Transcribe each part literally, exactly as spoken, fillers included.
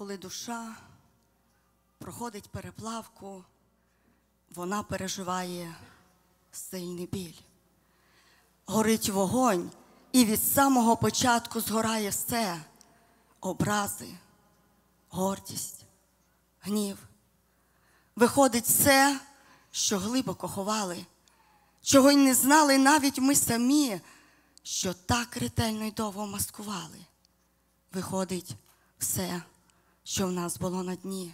Коли душа проходить переплавку, вона переживає сильний біль. Горить вогонь, і від самого початку згорає все – образи, гордість, гнів. Виходить все, що глибоко ховали, чого й не знали навіть ми самі, що так ретельно й довго маскували. Виходить все, що в нас було на дні.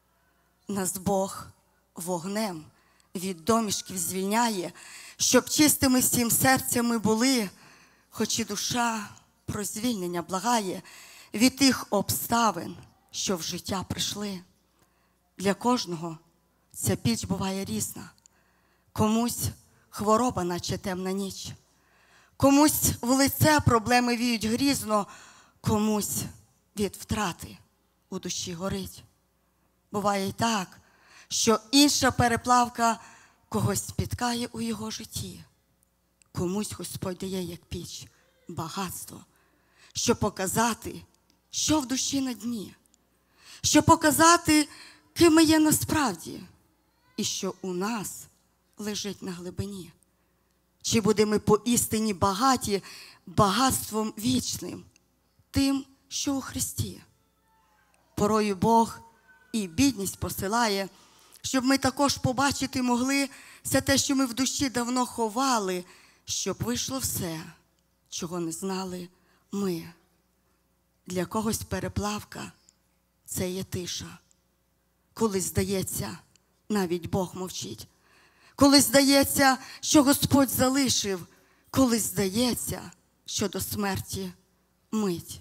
Нас Бог вогнем від домішків звільняє, щоб чистими всім серцем ми були, хоч і душа про звільнення благає від тих обставин, що в життя прийшли. Для кожного ця піч буває різна. Комусь хвороба, наче темна ніч. Комусь в лице проблеми віють грізно, комусь від втрати у душі горить. Буває й так, що інша переплавка когось спіткає у його житті. Комусь Господь дає, як піч, багатство, щоб показати, що в душі на дні, щоб показати, ким ми є насправді, і що у нас лежить на глибині. Чи будемо ми поістині багаті багатством вічним, тим, що у Христі. Порою Бог і бідність посилає, щоб ми також побачити могли все те, що ми в душі давно ховали, щоб вийшло все, чого не знали ми. Для когось переплавка – це є тиша. Коли здається, навіть Бог мовчить. Коли здається, що Господь залишив. Коли здається, що до смерті мить.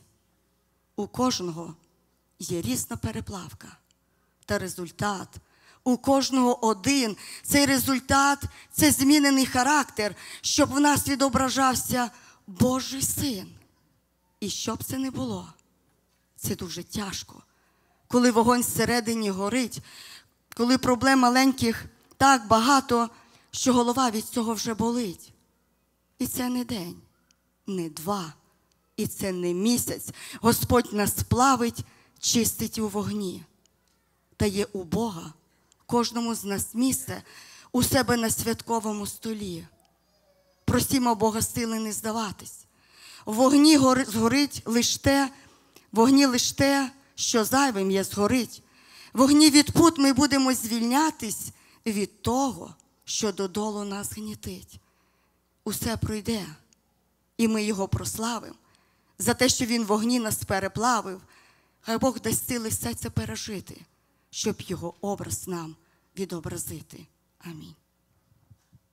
У кожного є різна переплавка. Та результат у кожного один. Цей результат – це змінений характер, щоб в нас відображався Божий Син. І щоб це не було, це дуже тяжко. Коли вогонь всередині горить, коли проблем маленьких так багато, що голова від цього вже болить. І це не день, не два, і це не місяць. Господь нас плавить, чистить у вогні. Та є у Бога кожному з нас місце у себе на святковому столі. Просімо Бога сили не здаватись. В вогні згорить лиш те, в вогні лиш те, що зайвим є, згорить. В вогні від пут ми будемо звільнятись від того, що додолу нас гнітить. Усе пройде, і ми його прославимо за те, що він в вогні нас переплавив. Хай Бог дасть сили все це пережити, щоб його образ нам відобразити. Амінь.